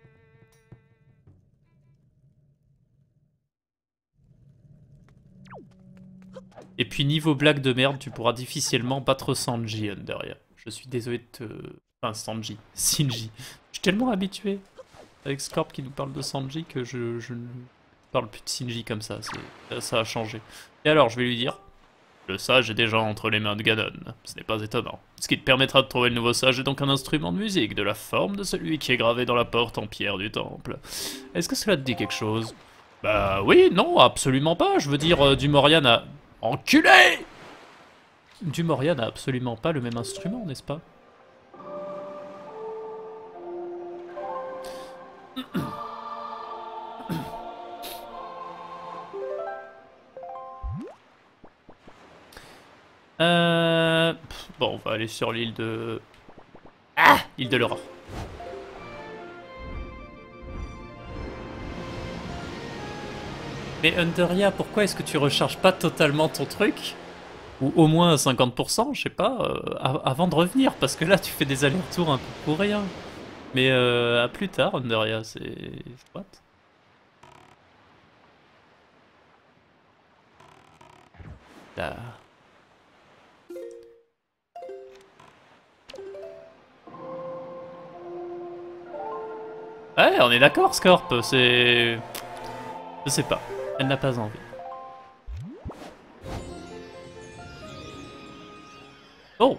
Et puis niveau blague de merde, tu pourras difficilement battre Sanji, Underia. Je suis désolé de te... Enfin, Sanji. Shinji. Je suis tellement habitué avec Scorp qui nous parle de Sanji que je, je ne parle plus de Shinji comme ça. Ça a changé. Et alors, je vais lui dire... Le sage est déjà entre les mains de Ganon. Ce n'est pas étonnant. Ce qui te permettra de trouver le nouveau sage est donc un instrument de musique de la forme de celui qui est gravé dans la porte en pierre du temple. Est-ce que cela te dit quelque chose? Bah oui, non, absolument pas. Je veux dire, euh, Dumorian a... Enculé! Dumorian n'a absolument pas le même instrument, n'est-ce pas? Euh... Bon, on va aller sur l'île de... Ah! L'île de l'aurore. Mais Underia, pourquoi est-ce que tu recharges pas totalement ton truc Ou au moins à cinquante pour cent, je sais pas, euh, av- avant de revenir, parce que là tu fais des allers-retours un peu pour rien. Mais euh, à plus tard, Underia, c'est... What? Là. Ouais, on est d'accord, Scorp, c'est... Je sais pas, elle n'a pas envie. Oh!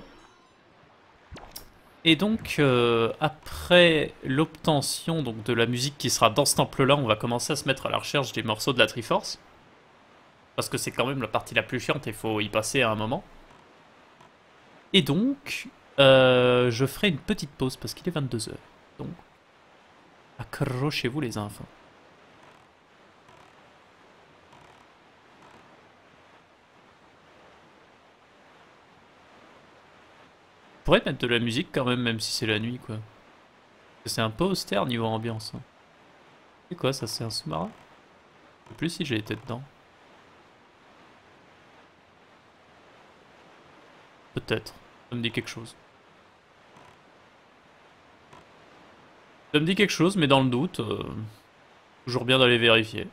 Et donc, euh, après l'obtention donc, de la musique qui sera dans ce temple-là, on va commencer à se mettre à la recherche des morceaux de la Triforce. Parce que c'est quand même la partie la plus chiante et il faut y passer à un moment. Et donc, euh, je ferai une petite pause parce qu'il est vingt-deux heures. Donc, accrochez-vous les enfants. On pourrait mettre de la musique quand même, même si c'est la nuit, quoi. C'est un peu austère niveau ambiance. Hein. C'est quoi ça, c'est un sous-marin? Je sais plus si j'ai été dedans. Peut-être. Ça me dit quelque chose. Ça me dit quelque chose, mais dans le doute, euh, toujours bien d'aller vérifier.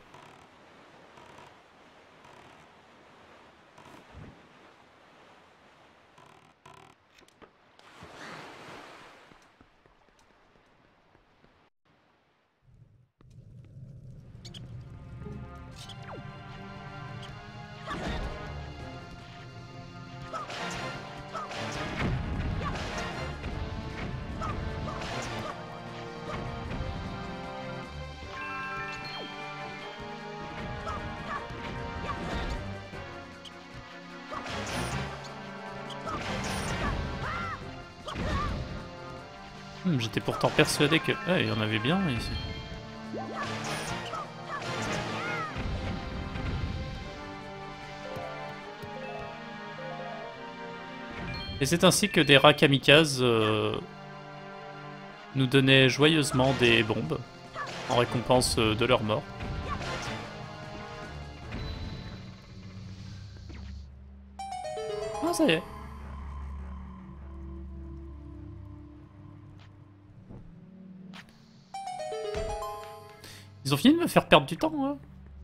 Hmm, j'étais pourtant persuadé que... Ah, il y en avait bien ici. Et c'est ainsi que des rats kamikazes euh, nous donnaient joyeusement des bombes en récompense euh, de leur mort. Ah, ça y est. Ils ont fini de me faire perdre du temps, hein.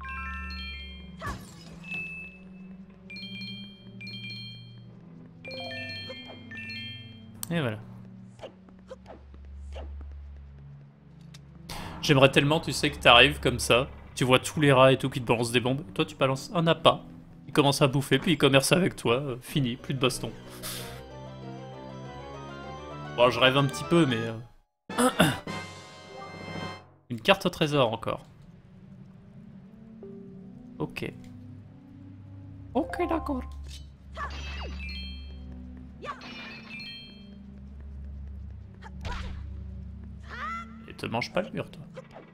Et voilà. J'aimerais tellement, tu sais, que t'arrives comme ça, tu vois tous les rats et tout qui te balancent des bombes, toi tu balances un appât, il commence à bouffer, puis il commerce avec toi, euh, fini, plus de baston. Bon, je rêve un petit peu, mais... euh, Une carte au trésor encore. Ok. Ok, d'accord. Et te mange pas le mur, toi.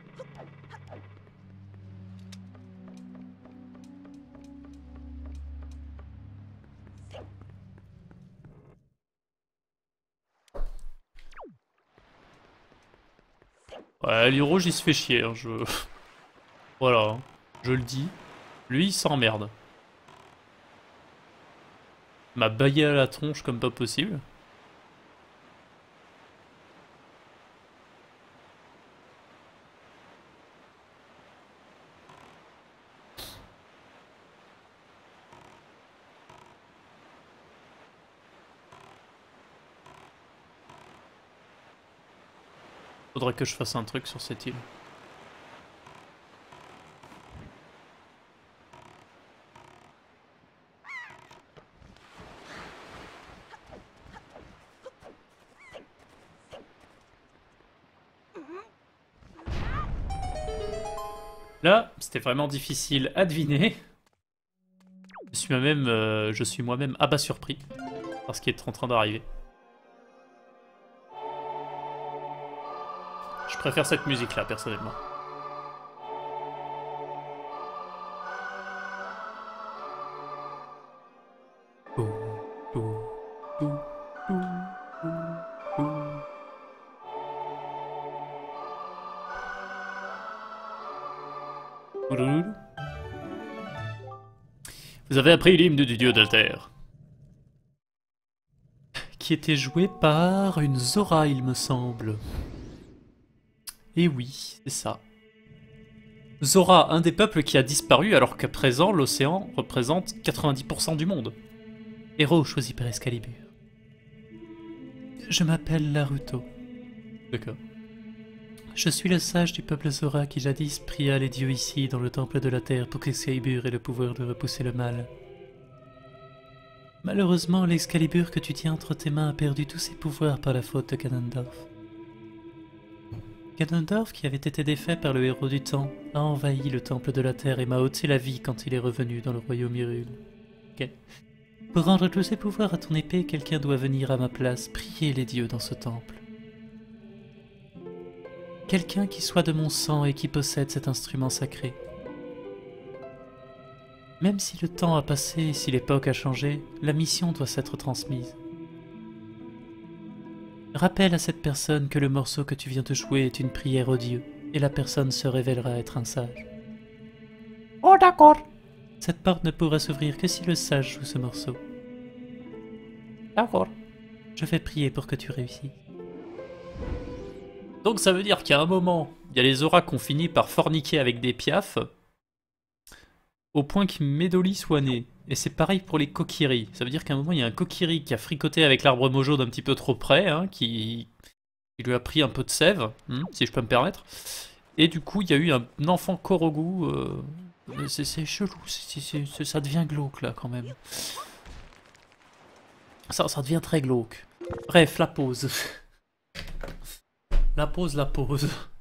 Ouais, l'île rouge, il se fait chier, hein, je... Voilà, hein, je le dis. Lui, il s'emmerde. M'a baillé à la tronche comme pas possible. Faudrait que je fasse un truc sur cette île. Là, c'était vraiment difficile à deviner. Je suis moi-même euh, je suis moi-même abat surpris par ce qui est en train d'arriver. Je préfère cette musique-là, personnellement. Vous avez appris l'hymne du dieu de la terre. qui était jouée par une Zora, il me semble. Et oui, c'est ça. Zora, un des peuples qui a disparu alors qu'à présent l'océan représente quatre-vingt-dix pour cent du monde. Héros choisi par Excalibur. Je m'appelle Naruto. D'accord. Je suis le sage du peuple Zora qui jadis pria les dieux ici dans le temple de la terre pour qu'Excalibur ait le pouvoir de repousser le mal. Malheureusement, l'Excalibur que tu tiens entre tes mains a perdu tous ses pouvoirs par la faute de Ganondorf. Ganondorf, qui avait été défait par le héros du temps, a envahi le temple de la terre et m'a ôté la vie quand il est revenu dans le royaume Hyrule. Ok. Pour rendre tous ses pouvoirs à ton épée, quelqu'un doit venir à ma place prier les dieux dans ce temple. Quelqu'un qui soit de mon sang et qui possède cet instrument sacré. Même si le temps a passé et si l'époque a changé, la mission doit s'être transmise. Rappelle à cette personne que le morceau que tu viens de jouer est une prière aux dieux, et la personne se révélera être un sage. Oh d'accord. Cette porte ne pourra s'ouvrir que si le sage joue ce morceau. D'accord. Je vais prier pour que tu réussisses. Donc ça veut dire qu'à un moment, il y a les auras qui ont fini par forniquer avec des piafs, au point que Medoli soit né. Et c'est pareil pour les Kokiri. Ça veut dire qu'à un moment, il y a un Kokiri qui a fricoté avec l'arbre mojo d'un petit peu trop près, hein, qui... qui lui a pris un peu de sève, hein, si je peux me permettre. Et du coup, il y a eu un enfant Korogu. Euh... C'est chelou, c'est, c'est, c'est, ça devient glauque là quand même. Ça, ça devient très glauque. Bref, la pause. La pause, la pause.